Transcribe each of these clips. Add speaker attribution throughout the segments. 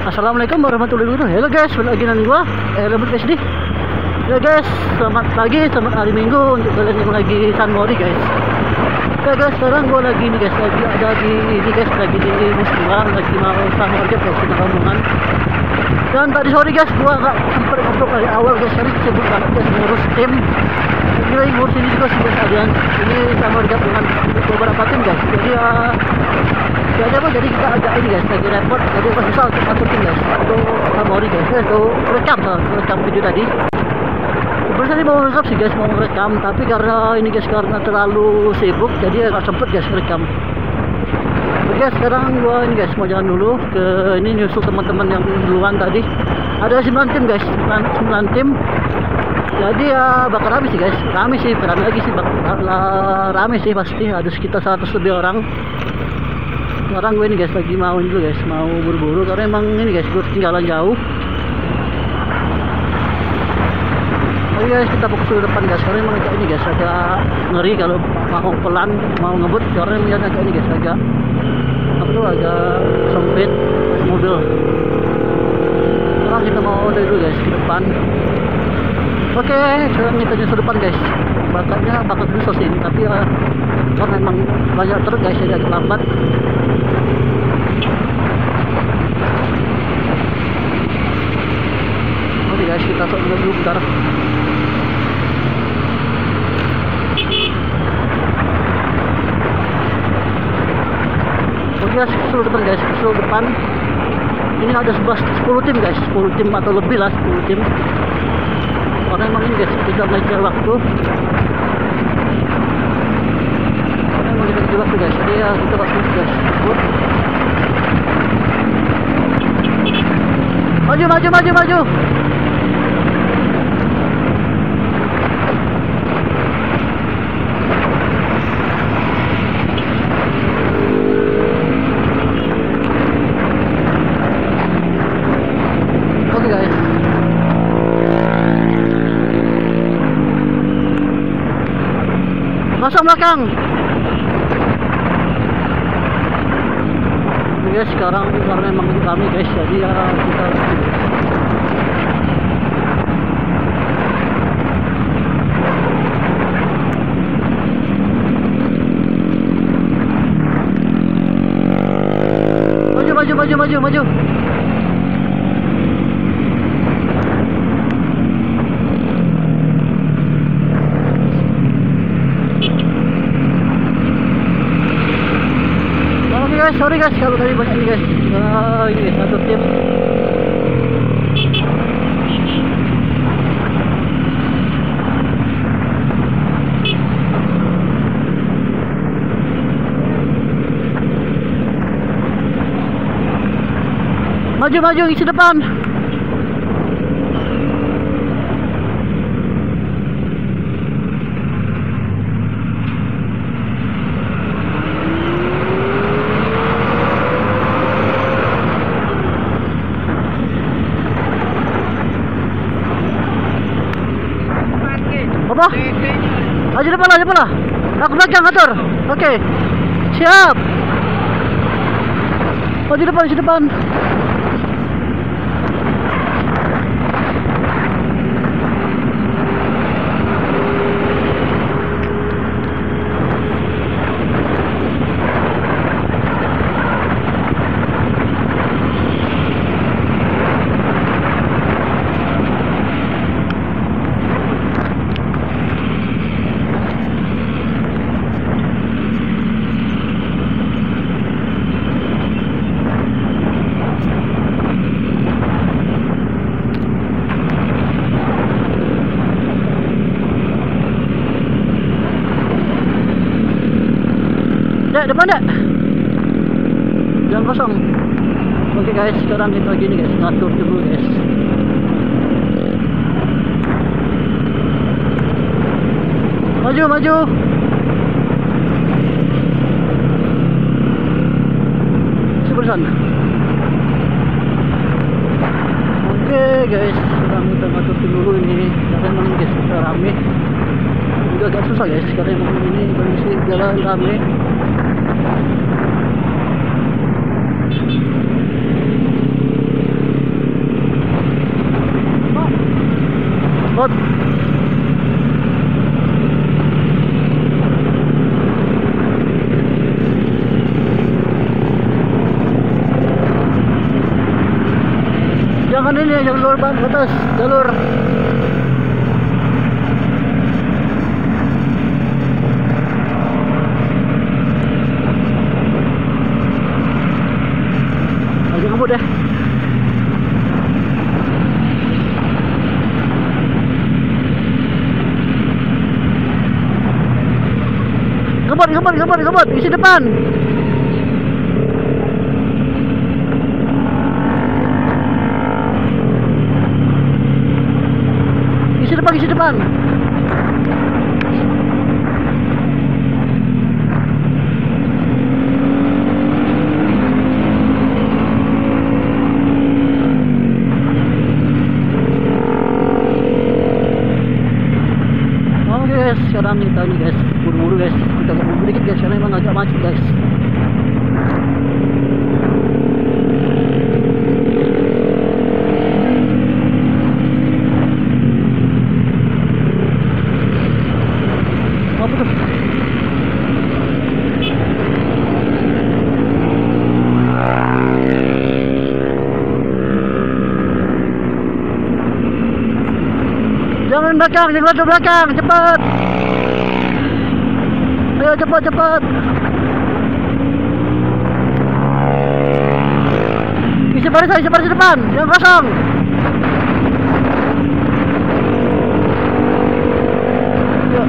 Speaker 1: Assalamualaikum warahmatullahi wabarakatuh. Halo guys, balik lagi dengan gua Rambut SD. Ya guys, selamat pagi, selamat hari Minggu untuk kalian yang lagi San Mori guys. Oke guys, sekarang gua lagi nih guys, lagi ada di ini guys, lagi di Musliman, lagi mau San Mori guys, kita rombongan. Dan tadi sore guys, gua nggak sempat ngobrol dari awal guys, hari sibuk banget guys ngurus tim. Ini ngurus ini juga sih guys, kalian. Ini San Mori guys dengan beberapa tim guys. Jadi kita agak ini guys, lagi repot, jadi susah untuk masukin guys untuk Mori guys, untuk rekam video tadi. Sebenarnya tadi mau rekam sih guys, mau rekam, tapi karena ini guys, karena terlalu sibuk, jadi agak sempet guys rekam. Oke, sekarang gua ini guys mau jalan dulu ke ini nyusul teman-teman yang duluan tadi. Ada 9 tim guys, 9 tim. Jadi ya bakal rame sih guys, rame lagi sih, bakal rame sih pasti, ada sekitar 100 lebih orang. Sekarang gue ini guys lagi mau dulu guys, mau buru-buru karena emang ini guys gue ketinggalan jauh. Oke guys, kita fokus ke depan guys, karena emang agak ini guys, agak ngeri kalau mau pelan, mau ngebut, karena emang agak ini guys, agak sempit mobil. Sekarang kita mau dari dulu guys ke depan. Oke, sekarang kita nyusul depan guys, bakal dulu sini, tapi karena memang banyak truk guys, jadi agak lambat. Oke guys, kita masuk dulu bentar. Oke guys, kesul depan guys, kesul depan. Ini ada 10 tim guys, 10 tim atau lebih lah, 10 tim. Karena emang ini guys, kita mengejar waktu. Karena emang kita mengejar waktu guys, jadi ya kita waktu guys. Maju. Oke guys. Masuk belakang. Guys, sekarang karena memang kami guys, jadi ya kita maju. Sorry guys kalau tadi banyak ini guys. Ini guys, satu tim. Maju isi depan. Apa? Maju depan lah. Aku belakang atur. Oke. Siap. Maju depan. Depan dek, jangan kosong. Oke guys, sekarang kita gini guys, ngatur dulu guys. Maju. Sebelah. Oke guys, sekarang kita ngatur dulu ini, karena memang guys kita rame. Juga agak susah guys, karena memang ini kondisi jalan rame. ini jalur batas jalur. Ayo ngebut deh. Ngebut, isi depan. Isi depan. Oke guys, sekarang kita ini guys, buru-buru guys, kita buru dikit guys, karena emang agak macet guys. Apa tuh? Jangan belakang, cepat. Ayo cepat. Isi baris depan, yang kosong. Yuk.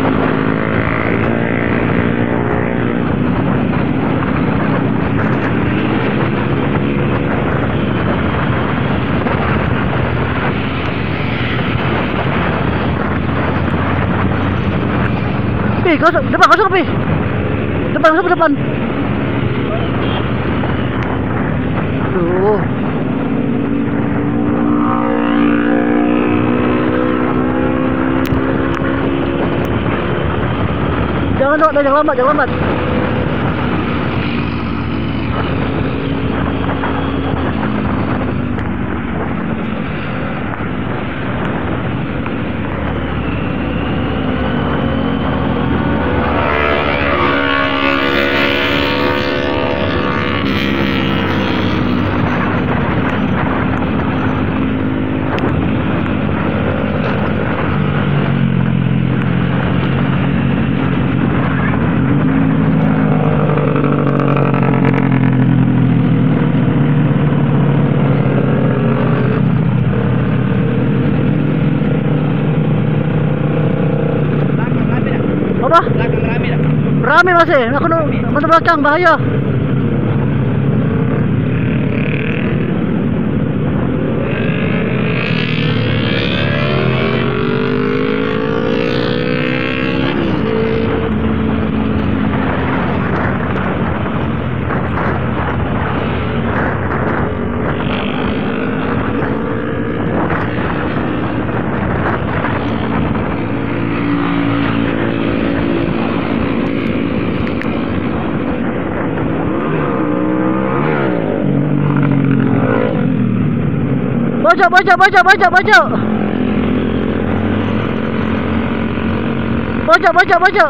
Speaker 1: Kosong, depan. Depan. Aduh. Jangan lambat. Rame masih, aku masuk belakang, bahaya. Baca.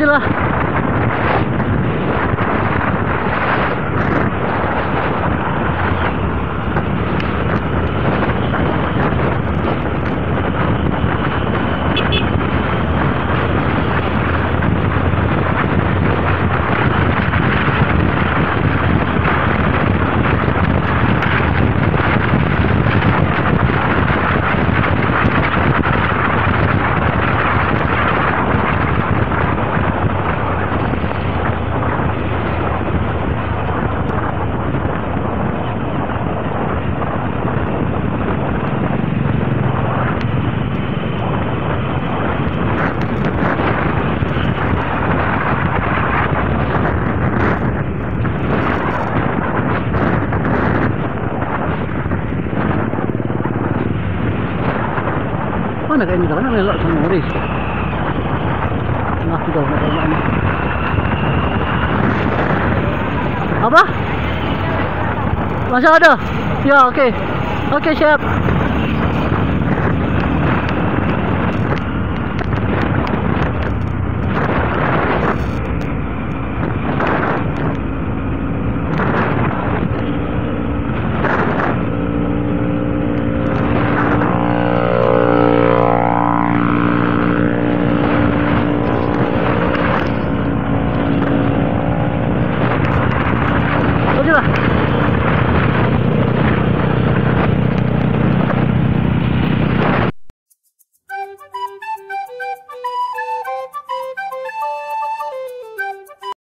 Speaker 1: je lah. Mana kayak ini kan lelak sama Oris. Nah, sudah nak ni. Apa? Masih ada? Ya, okey. Okey, siap.